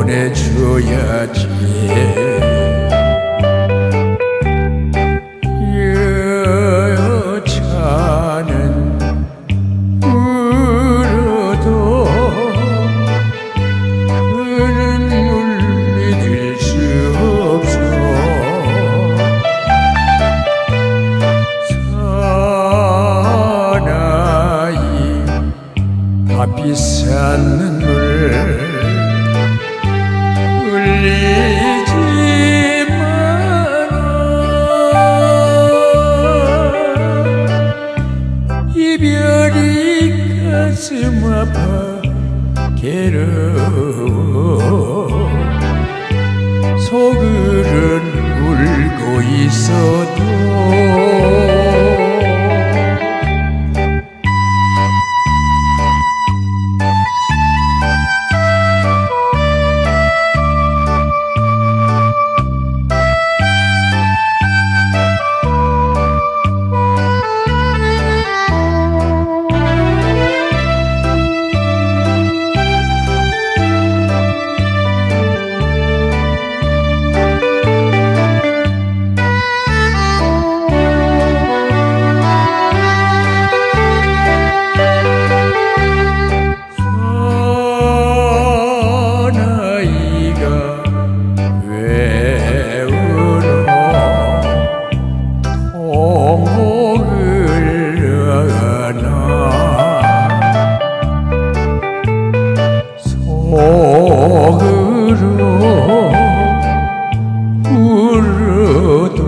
보내줘야지. 여자는 울어도 그 눈물 믿을 수 없어. 사나이 값비싼 눈물 흘리지 마라. 이별이 가슴 아파 괴로워. 속으론 울고 있어도 속으로 울어도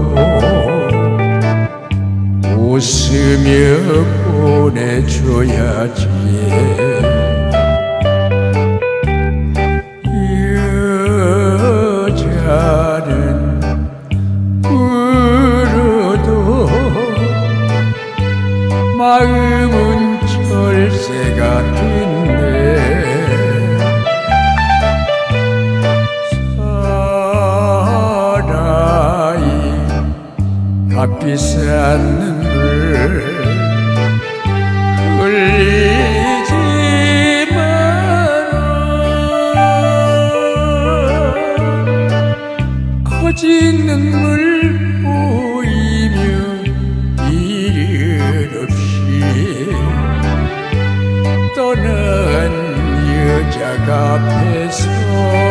웃으며 보내줘야지. 여자는 울어도 마음은 철새 같은데. 값비싼 눈물 흘리지 마라. 거짓 눈물 보이며 이별 없이 떠난 여자가 앞에서